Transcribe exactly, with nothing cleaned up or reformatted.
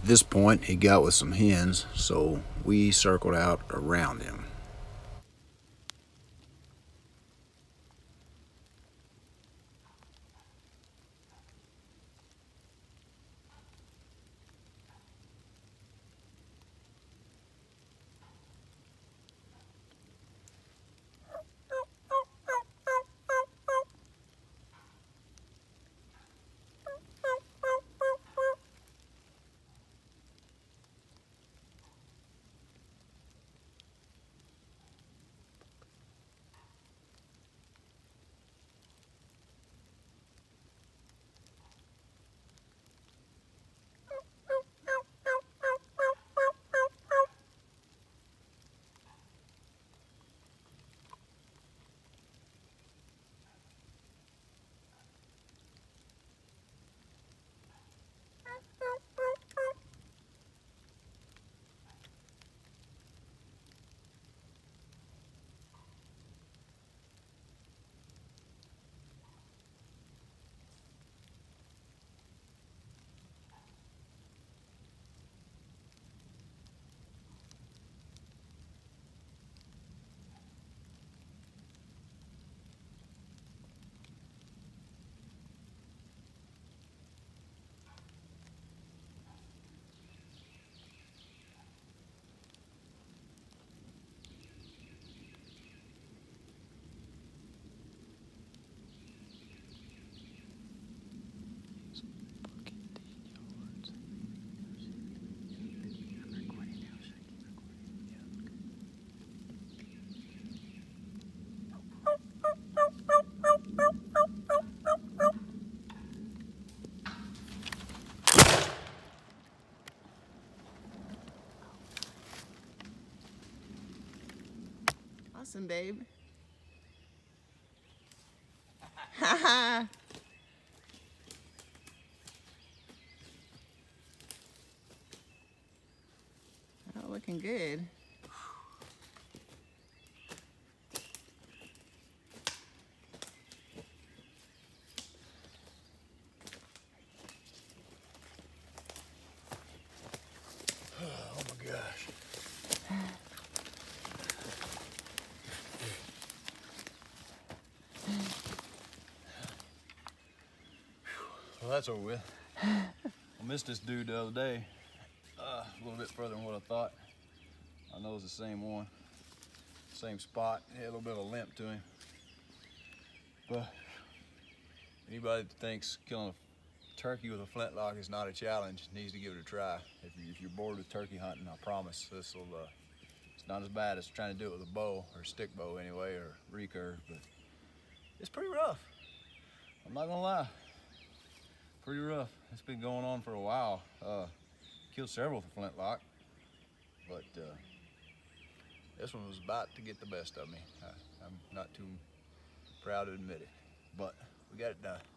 this point, he got with some hens, so we circled out around him. Awesome, babe. Haha. Oh, looking good. Oh my gosh. Well, that's over with. I missed this dude the other day. Uh, a little bit further than what I thought. I know it's the same one. Same spot. He had a little bit of a limp to him. But anybody that thinks killing a turkey with a flintlock is not a challenge needs to give it a try. If, you, if you're bored with turkey hunting, I promise this will, uh, it's not as bad as trying to do it with a bow, or a stick bow anyway, or recurve, but it's pretty rough. I'm not gonna lie. Pretty rough. It's been going on for a while. Uh, killed several with a flintlock, but uh, this one was about to get the best of me. I, I'm not too proud to admit it, but we got it done.